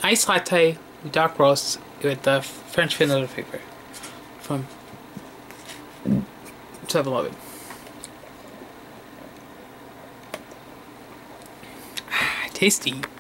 iced latte with dark roast with the French vanilla flavor from 7-Eleven. Tasty.